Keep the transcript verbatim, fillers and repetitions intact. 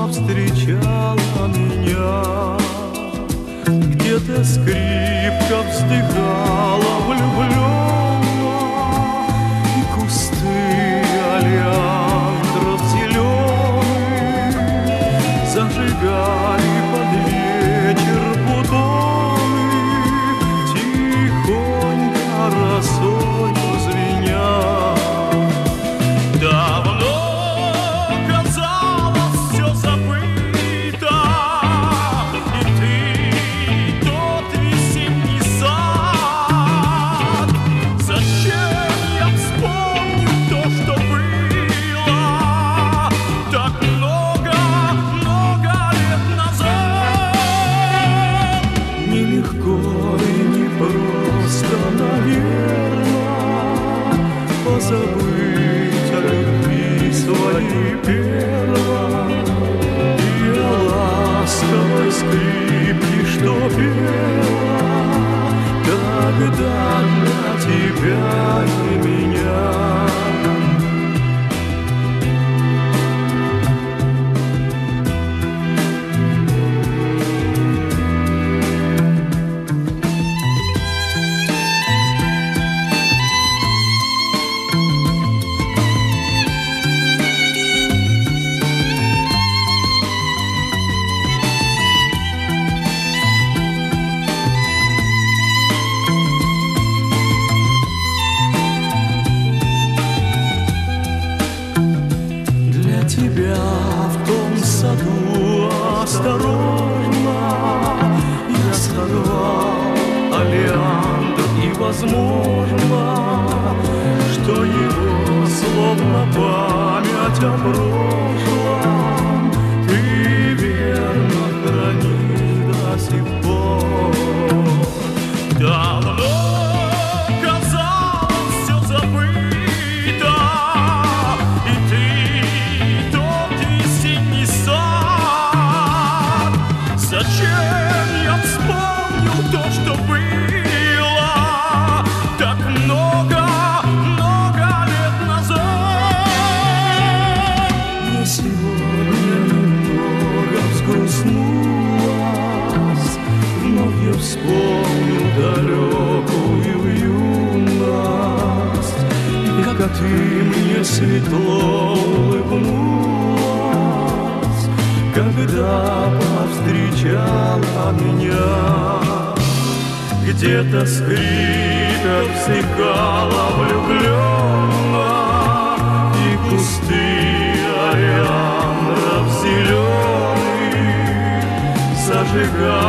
повстречала меня. Где-то скрипка вздыхала влюбленно, и кусты олеандров зеленых зажигали под вечер бутоны, тихонько росою звеня. Давно казалось все забыто, и ты тот весенний сад. Зачем я вспомню то, что было так много, много лет назад? Нелегко и непросто, наверное, позабыть о любви своей первой и о ласковой скрипке, что пела тогда для тебя и меня. Тебя в том саду осторожно я сорвал олеандр, и возможно, что его словно память о прошлом ты верно хранишь до сих пор. Давно казалось все забыто, и ты зачем я вспомнил то, что было так много, много лет назад? Мне сегодня немного взгрустнулось, вновь я вспомнил далекую юность, и как ты мне светло улыбнулась, когда повстречала меня. Где-то скрипка вздыхала влюбленно, и кусты олеандров зеленых зажигали